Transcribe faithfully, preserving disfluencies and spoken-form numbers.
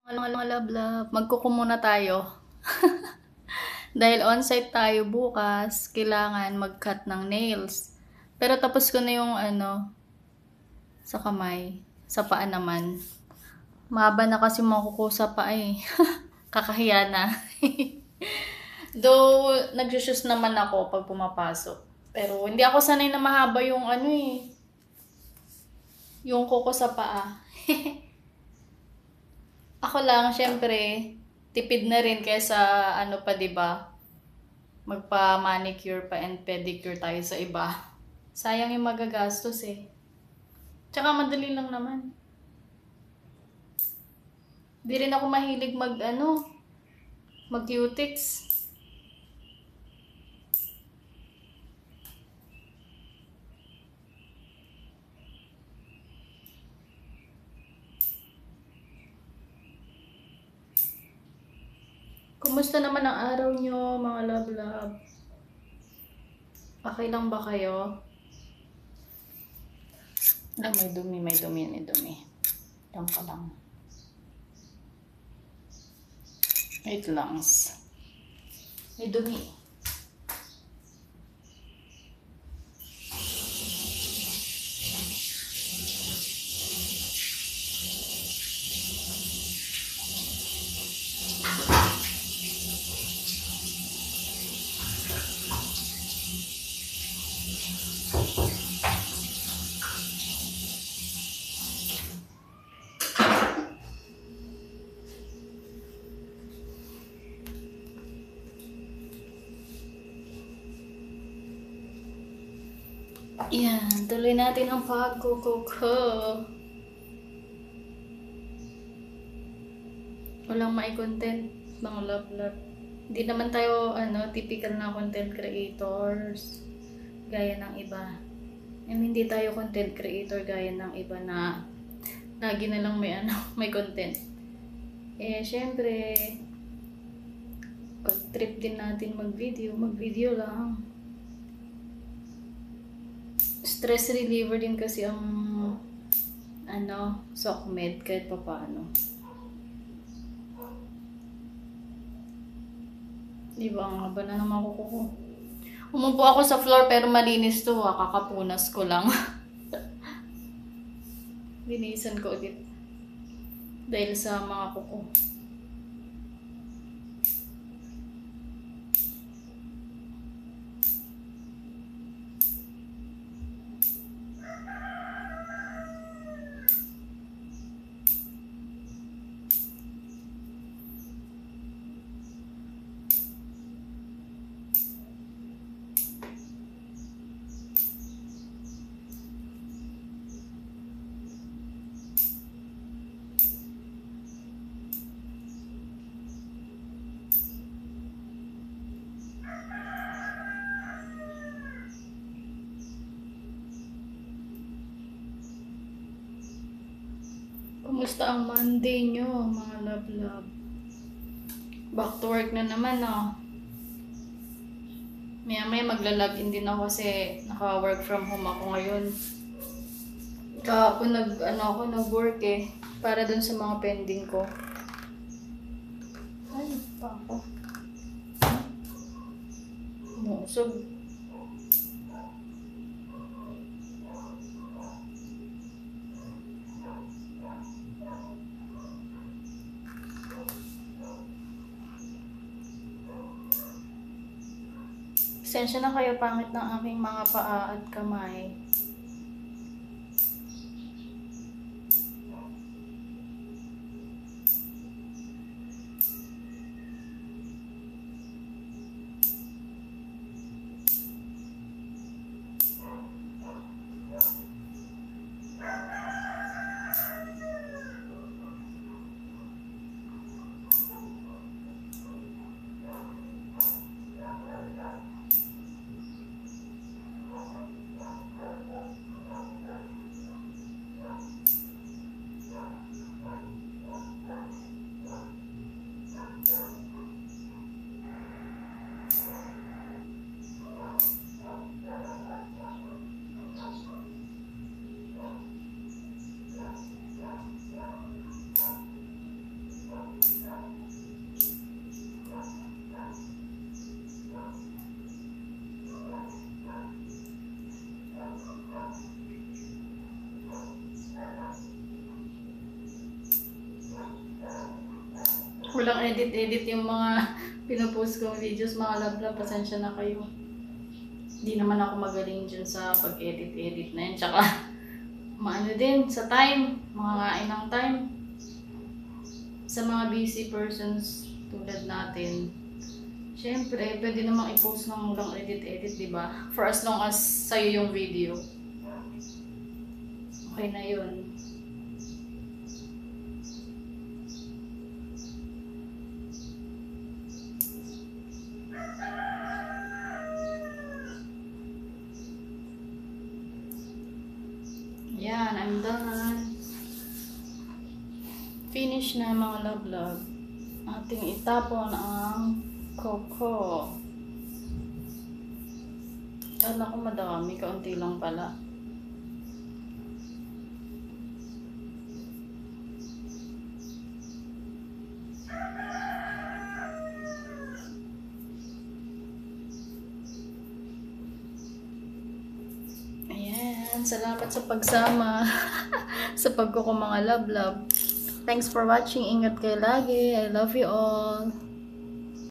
Ano mga love love, magkuko muna tayo. Dahil on-site tayo bukas, kailangan mag-cut ng nails. Pero tapos ko na yung ano, sa kamay, sa paa naman. Mahaba na kasi makuko sa paa eh. Kakahiya na. Though, nag-shoes naman ako pag pumapasok. Pero hindi ako sanay na mahaba yung ano eh. Yung kuko sa paa. Ako lang, syempre, tipid na rin kaysa ano pa, 'di ba? Magpa-manicure pa and pedicure tayo sa iba. Sayang yung magagastos eh. Tsaka madali lang naman. Di rin ako mahilig mag ano, mag cutics. Kumusta naman ang araw nyo, mga love-love? Okay lang ba kayo? Ah, may dumi, may dumi, may dumi. Lang ka lang. Wait lang. May dumi. Yan, tuloy natin ang pagkukuko. Walang mai-content, mga love-love. Hindi naman tayo, ano, typical na content creators. Gaya ng iba. I mean, hindi tayo content creator gaya ng iba na lagi na lang may, ano, may content. Eh, syempre, pag trip din natin mag-video, mag-video lang. Stress reliever din kasi ang ano, SOCMED kahit pa paano. Diba, ang haba na naman kuko ko. Umupo ako sa floor pero malinis to ha, kakapunas ko lang. Linisan ko ulit. Dahil sa mga kuko. Kumusta ang Monday nyo, mga love-love? Back to work na naman, no? Maya may magla-login din ako kasi naka-work from home ako ngayon. Kahapon nag, ano ako, nag-work eh. Para dun sa mga pending ko. Ay, pa ako. Musog. Pasensya na kayo, pangit ng aking mga paa at kamay. Walang edit-edit yung mga pinopost kong videos, mga love love, pasensya na kayo. Hindi naman ako magaling dyan sa pag-edit-edit na yan. Tsaka, maano din, sa time, mga kain ng time. Sa mga busy persons tulad natin, syempre, pwede namang i-post ng walang edit-edit, di ba? For as long as sa'yo yung video. Okay na yun. Yan, I'm done. Finish na mga love love. Ating itapon ang coco. Kala ko madami, kaunti lang pala. Ayan, salamat sa pagsama sa pagkuko mga love love. Thanks for watching. Ingat kayo lagi. I love you all.